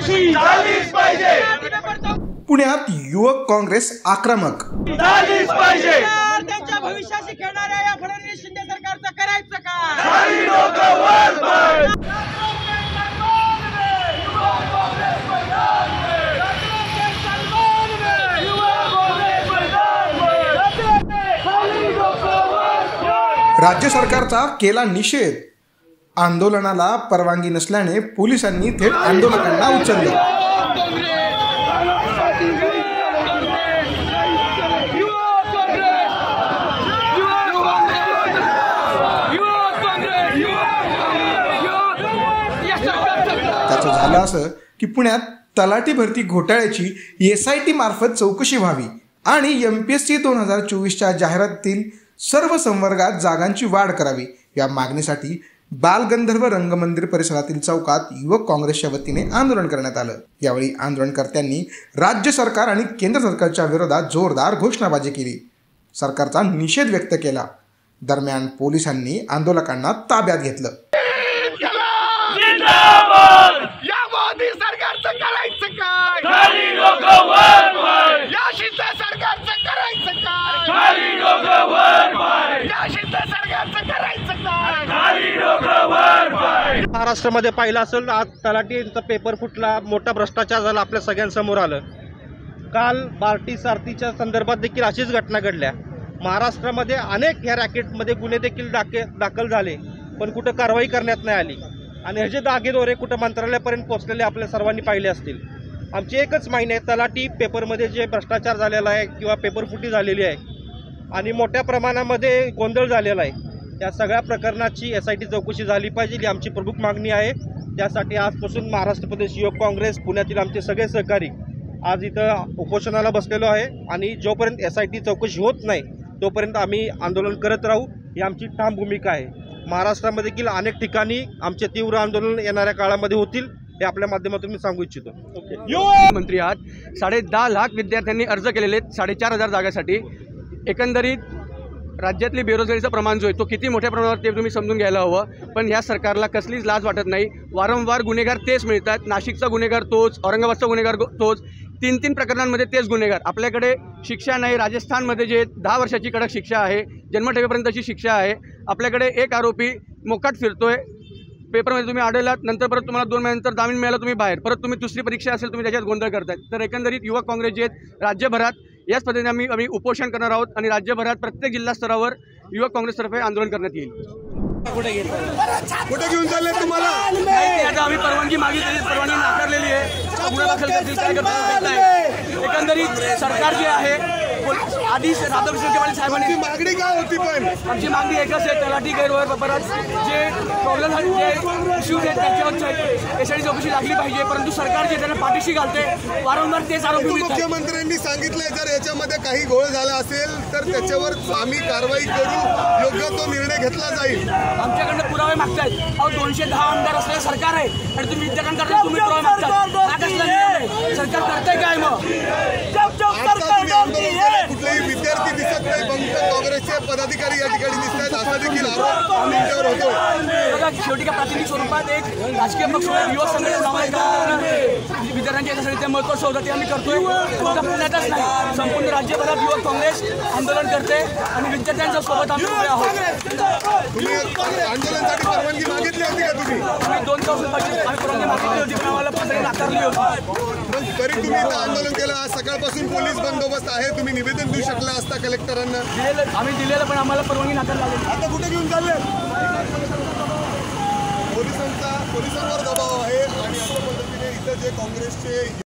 चौकशी झालीच पाहिजे। पुण्यात युवक काँग्रेस आक्रमक झालीच पाहिजे। त्यांच्या भविष्याशी खेळणाऱ्या या फडणवीस शिंदे सरकारचं करायचं काय? खाली डोकं वर पाय। राज्य सरकारचा केला निषेध। आंदोलनाला परवानगी नसल्याने पोलिसांनी थेट आंदोलकांना उचललं। त्याचं झालं असं की पुण्यात तलाठी भरती घोटाळ्याची SIT मार्फत चौकशी व्हावी आणि MPSC 2024च्या जाहिरातीतील सर्व संवर्गात जागांची वाढ करावी या मागणीसाठी बालगंधर्व रंगमंदिर परिसरातील चौकात युवक काँग्रेसच्या वतीने आंदोलन करण्यात आलं। यावेळी आंदोलनकर्त्यांनी राज्य सरकार आणि केंद्र सरकारच्या विरोधात जोरदार घोषणाबाजी केली, सरकारचा निषेध व्यक्त केला। दरम्यान पोलिसांनी आंदोलकांना ताब्यात घेतलं। या मोदी सरकारचं करायचं काय? खाली डोकं वर पाय। या शिंदे सरकारचं करायचं काय? खाली डोकं वर पाय। या शिंदे सरकारचं करायचं काय? खाली डोकं वर पाय। महाराष्ट्रामध्ये पाहिलं असेल, आज तलाठीचा पेपर फुटला, मोठा भ्रष्टाचार झाला, आपल्या सगळ्यांसमोर आलं। काल बार्टी सारथीच्या संदर्भात देखील अशीच घटना घडल्या। महाराष्ट्रामध्ये अनेक ह्या रॅकेटमध्ये गुन्हे देखील दाखल झाले, पण कुठं कारवाई करण्यात नाही आली आणि ह्याचे दागेदोरे कुठं मंत्रालयापर्यंत पोहोचलेले आपल्या सर्वांनी पाहिले असतील। आमची एकच मागणी आहे, तलाठी पेपरमध्ये जे भ्रष्टाचार झालेला आहे किंवा पेपरफुटी झालेली आहे आणि मोठ्या प्रमाणामध्ये गोंधळ झालेला आहे, त्या सगळ्या प्रकरणाची SIT चौकशी झाली पाहिजे ही आमची प्रमुख मागणी आहे। त्यासाठी आजपासून महाराष्ट्र प्रदेश युवक काँग्रेस पुण्यातील आमचे सगळे सहकारी आज इथं उपोषणाला बसलेलो आहे आणि जोपर्यंत SIT चौकशी होत नाही तोपर्यंत आम्ही आंदोलन करत राहू, ही आमची ठाम भूमिका आहे। महाराष्ट्रामध्ये देखील अनेक ठिकाणी आमचे तीव्र आंदोलन येणाऱ्या काळामध्ये होतील, हे आपल्या माध्यमातून मी सांगू इच्छितो। मंत्री आहात, 10.5 लाख विद्यार्थ्यांनी अर्ज केलेले आहेत 4,500 जागांसाठी। एकंदरीत राज्यातली बेरोजगारीचं प्रमाण जो आहे तो किती मोठ्या प्रमाणावर ते तुम्ही समजून घ्यायला हवं। पण ह्या सरकारला कसलीच लाज वाटत नाही। वारंवार गुन्हेगार तेच मिळतात, नाशिकचा गुन्हेगार तोच, औरंगाबादचा गुन्हेगार तोच, 3 प्रकरणांमध्ये तेच गुन्हेगार। आपल्याकडे शिक्षा नाही, राजस्थानमध्ये जे 10 वर्षाची कडक शिक्षा आहे, जन्मठेपेपर्यंतची शिक्षा आहे। आपल्याकडे एक आरोपी मोकाट फिरतोय, पेपरमध्ये तुम्ही आढळलात, नंतर परत तुम्हाला 2 महिन्यानंतर जामीन मिळाला, तुम्ही बाहेर, परत तुम्ही दुसरी परीक्षा असेल तुम्ही त्याच्यात गोंधळ करतायत। तर एकंदरीत युवक काँग्रेस जे आहेत राज्यभरात याच पद्धतीने आम्ही उपोषण करणार आहोत आणि राज्यभरात प्रत्येक जिल्हा स्तरावर युवक काँग्रेसतर्फे आंदोलन करण्यात येईल। कुठे घेऊन चालले तुम्हाला? आता आम्ही परवानगी मागितली, परवानगी नाकारलेली आहे। गुन्हा दाखल करतील, काय करतात नाही। एकंदरीत सरकार जे आहे आधीच राधाकृष्ण साहेबांनी मागणी काय होती? पण आमची मागणी एकच आहे, तलाठी गैरव्यवहार जे प्रॉब्लेम जे इश्यूज आहेत त्याच्यावर SIT चौकशी लागली पाहिजे, परंतु सरकार जे त्यांना पाठीशी घालते वारंवार तेच आरोपी मिळतात। मुख्यमंत्र्यांनी सांगितलंय जर याच्यामध्ये काही घोळ झाला असेल तर त्याच्यावर आम्ही कारवाई करू, योग्य तो निर्णय घेतला जाईल। आमच्याकडनं पुरावे मागतायत। अहो 210 आमदार असलेलं सरकार आहे आणि तुम्ही विद्यार्थ्यांकडे तुम्ही पुरावे मागताय, सरकार करताय काय? मग कुठलेही विद्यार्थी दिसत नाही, फक्त काँग्रेसचे पदाधिकारी या ठिकाणी दिसत आहेत, असा देखील आरोप आमच्यावर होतो। बघा, शेवटी का प्रातिनिधिक स्वरूपात एक राजकीय पक्ष युवक संघटना विद्यार्थ्यांच्या याच्यासाठी महत्त्वाचं होतं ते आम्ही करतोय। फक्त पुण्यातच नाही, संपूर्ण राज्यभरात युवक काँग्रेस आंदोलन करते आणि विद्यार्थ्यांच्या सोबत आम्ही उभे आहोत। तुम्ही आंदोलनासाठी परवानगी मागितली होती का? तुम्ही 2 तासांपासून आम्ही परवानगी मागितली होती, पण आम्हाला पत्र नाकारली होती। तरी तुम्ही इथं आंदोलन केलं, आज सकाळपासून पोलीस बंदोबस्त आहे, तुम्ही निवेदन देऊ शकला असता कलेक्टरांना? आम्ही दिलेलं, पण आम्हाला परवानगी नाकारली। आता कुठे घेऊन चालले? पोलिसांवर दबाव आहे आणि अशा पद्धतीने इथं जे काँग्रेसचे